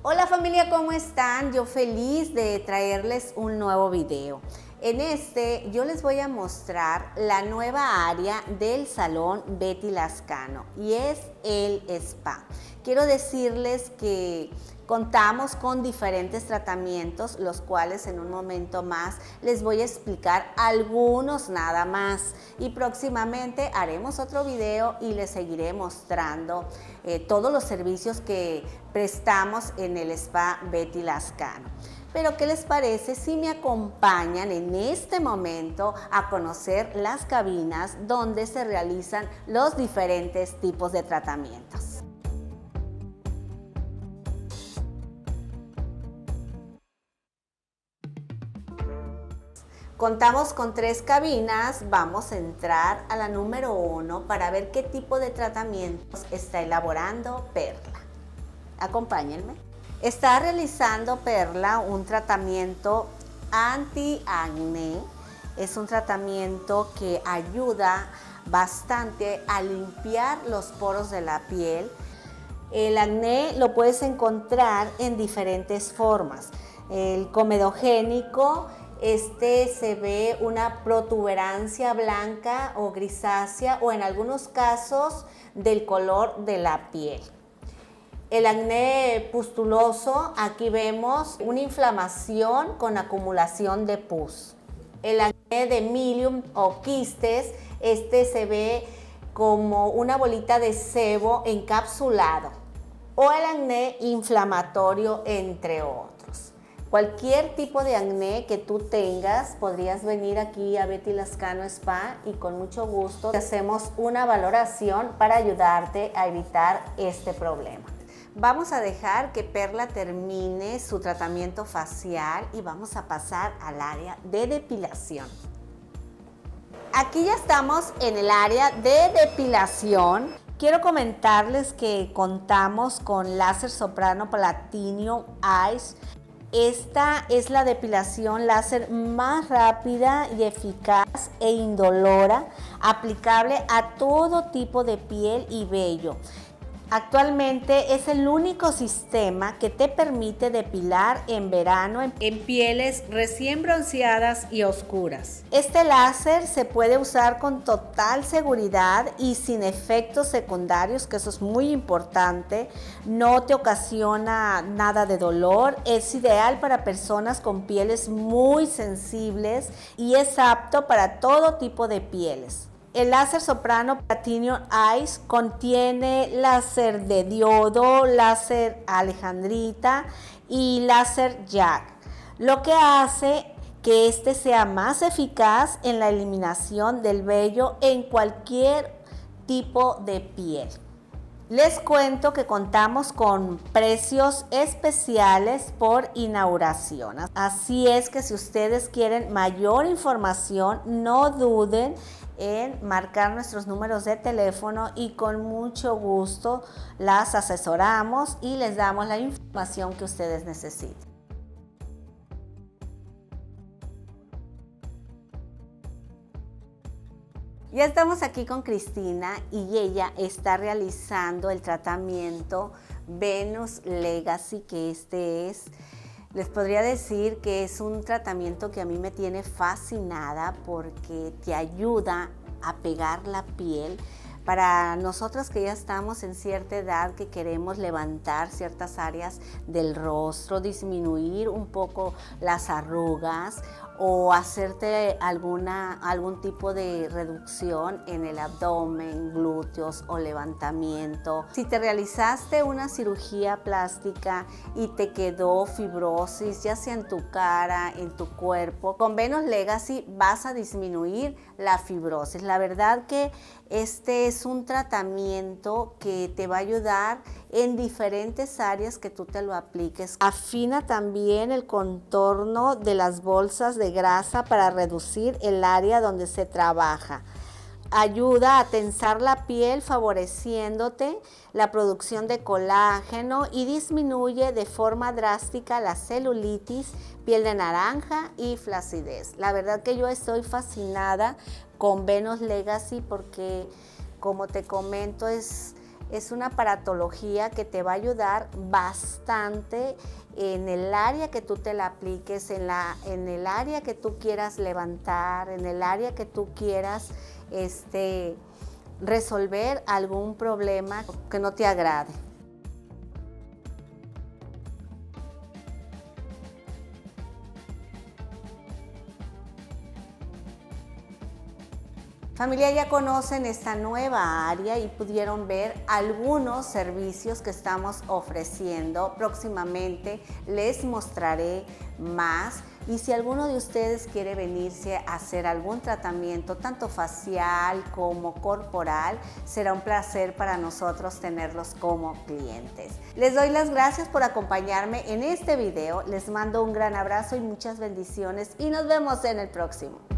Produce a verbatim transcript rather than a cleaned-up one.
Hola familia, ¿cómo están? Yo feliz de traerles un nuevo video. En este yo les voy a mostrar la nueva área del Salón Betty Lascano y es el spa. Quiero decirles que contamos con diferentes tratamientos, los cuales en un momento más les voy a explicar algunos nada más. Y próximamente haremos otro video y les seguiré mostrando eh, todos los servicios que prestamos en el Spa Betty Lascano. Pero ¿qué les parece si me acompañan en este momento a conocer las cabinas donde se realizan los diferentes tipos de tratamientos? Contamos con tres cabinas, vamos a entrar a la número uno para ver qué tipo de tratamientos está elaborando Perla. Acompáñenme. Está realizando Perla un tratamiento anti-acné. Es un tratamiento que ayuda bastante a limpiar los poros de la piel. El acné lo puedes encontrar en diferentes formas. El comedogénico, este se ve una protuberancia blanca o grisácea o en algunos casos del color de la piel. El acné pustuloso, aquí vemos una inflamación con acumulación de pus. El acné de milium o quistes, este se ve como una bolita de sebo encapsulado. O el acné inflamatorio, entre otros. Cualquier tipo de acné que tú tengas, podrías venir aquí a Betty Lascano Spa y con mucho gusto te hacemos una valoración para ayudarte a evitar este problema. Vamos a dejar que Perla termine su tratamiento facial y vamos a pasar al área de depilación. Aquí ya estamos en el área de depilación. Quiero comentarles que contamos con láser soprano Platinum Ice. Esta es la depilación láser más rápida y eficaz e indolora, aplicable a todo tipo de piel y vello. Actualmente es el único sistema que te permite depilar en verano en, en pieles recién bronceadas y oscuras. Este láser se puede usar con total seguridad y sin efectos secundarios, que eso es muy importante. No te ocasiona nada de dolor. Es ideal para personas con pieles muy sensibles y es apto para todo tipo de pieles. El láser soprano Platinum Ice contiene láser de diodo, láser alejandrita y láser jack, lo que hace que este sea más eficaz en la eliminación del vello en cualquier tipo de piel. Les cuento que contamos con precios especiales por inauguración. Así es que si ustedes quieren mayor información, no duden en marcar nuestros números de teléfono y con mucho gusto las asesoramos y les damos la información que ustedes necesiten. Ya estamos aquí con Cristina y ella está realizando el tratamiento Venus Legacy, que este es, les podría decir que es un tratamiento que a mí me tiene fascinada porque te ayuda a pegar la piel. Para nosotros que ya estamos en cierta edad, que queremos levantar ciertas áreas del rostro, disminuir un poco las arrugas o hacerte alguna, algún tipo de reducción en el abdomen, glúteos o levantamiento. Si te realizaste una cirugía plástica y te quedó fibrosis, ya sea en tu cara, en tu cuerpo, con Venus Legacy vas a disminuir la fibrosis. La verdad que este es un tratamiento que te va a ayudar en diferentes áreas que tú te lo apliques. Afina también el contorno de las bolsas de grasa para reducir el área donde se trabaja. Ayuda a tensar la piel favoreciéndote la producción de colágeno y disminuye de forma drástica la celulitis, piel de naranja y flacidez. La verdad que yo estoy fascinada con Venus Legacy porque, como te comento, es es una aparatología que te va a ayudar bastante en el área que tú te la apliques, en, la, en el área que tú quieras levantar, en el área que tú quieras este, resolver algún problema que no te agrade. Familia, ya conocen esta nueva área y pudieron ver algunos servicios que estamos ofreciendo. Próximamente les mostraré más y si alguno de ustedes quiere venirse a hacer algún tratamiento, tanto facial como corporal, será un placer para nosotros tenerlos como clientes. Les doy las gracias por acompañarme en este video. Les mando un gran abrazo y muchas bendiciones y nos vemos en el próximo.